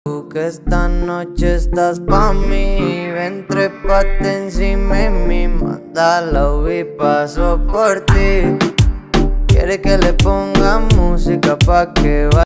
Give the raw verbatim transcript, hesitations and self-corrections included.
Tú que esta noche estás pa' mí, ven, trépate encima de mí, mátalo y paso por ti. Quiere que le ponga música pa' que vaya.